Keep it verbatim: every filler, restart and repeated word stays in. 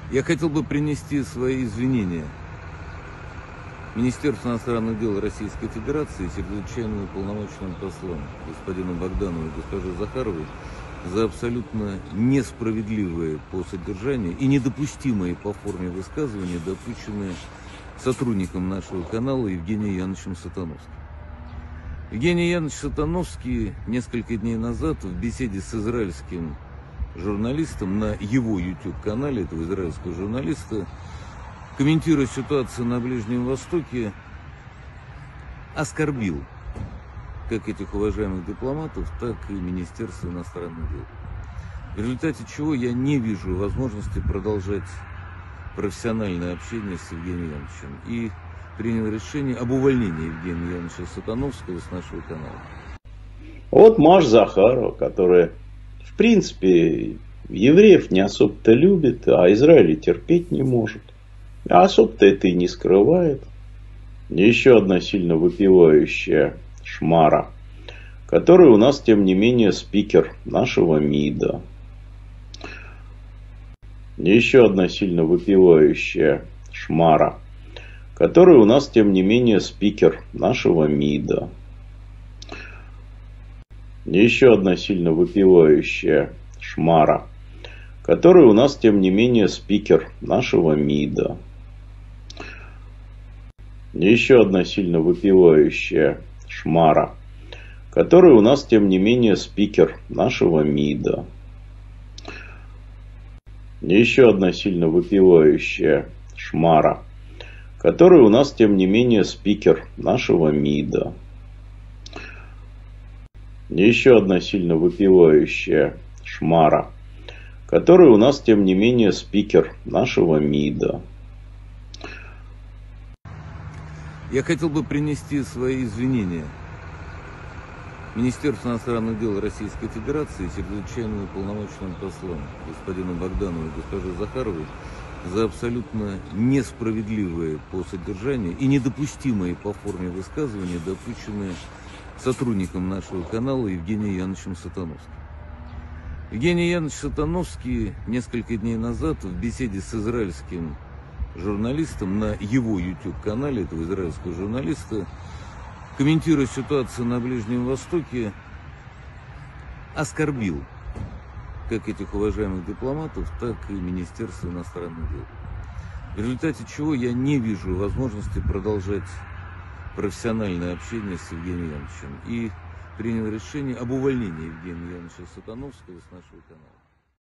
Я хотел бы принести свои извинения Министерству иностранных дел Российской Федерации и чрезвычайному полномочному послу господину Богданову и госпоже Захаровой за абсолютно несправедливые по содержанию и недопустимые по форме высказывания, допущенные сотрудником нашего канала Евгением Яновичем Сатановским. Евгений Янович Сатановский несколько дней назад в беседе с израильским журналистом на его YouTube-канале, этого израильского журналиста, комментируя ситуацию на Ближнем Востоке, оскорбил как этих уважаемых дипломатов, так и Министерство иностранных дел. В результате чего я не вижу возможности продолжать профессиональное общение с Евгением Яновичем и принял решение об увольнении Евгения Яновича Сатановского с нашего канала. Вот Маша Захарова, которая, в принципе, евреев не особо-то любит, а Израиля терпеть не может. А особо-то это и не скрывает. Еще одна сильно выпивающая шмара, которая у нас, тем не менее, спикер нашего МИДа. Еще одна сильно выпивающая шмара, которая у нас, тем не менее, спикер нашего МИДа. Еще одна сильно выпивающая шмара, которая у нас, тем не менее, спикер нашего МИДа. Еще одна сильно выпивающая шмара, которая у нас, тем не менее, спикер нашего МИДа. Еще одна сильно выпивающая шмара, которая у нас, тем не менее, спикер нашего МИДа. Еще одна сильно выпивающая шмара, которая у нас, тем не менее, спикер нашего МИДа. Я хотел бы принести свои извинения Министерству иностранных дел Российской Федерации и чрезвычайному полномочному послу господину Богданову и госпоже Захаровой за абсолютно несправедливые по содержанию и недопустимые по форме высказывания, допущенные сотрудником нашего канала Евгением Яновичем Сатановским. Евгений Янович Сатановский несколько дней назад в беседе с израильским журналистом на его YouTube-канале, этого израильского журналиста, комментируя ситуацию на Ближнем Востоке, оскорбил как этих уважаемых дипломатов, так и Министерство иностранных дел. В результате чего я не вижу возможности продолжать профессиональное общение с Евгением Яновичем и принял решение об увольнении Евгения Яновича Сатановского с нашего канала.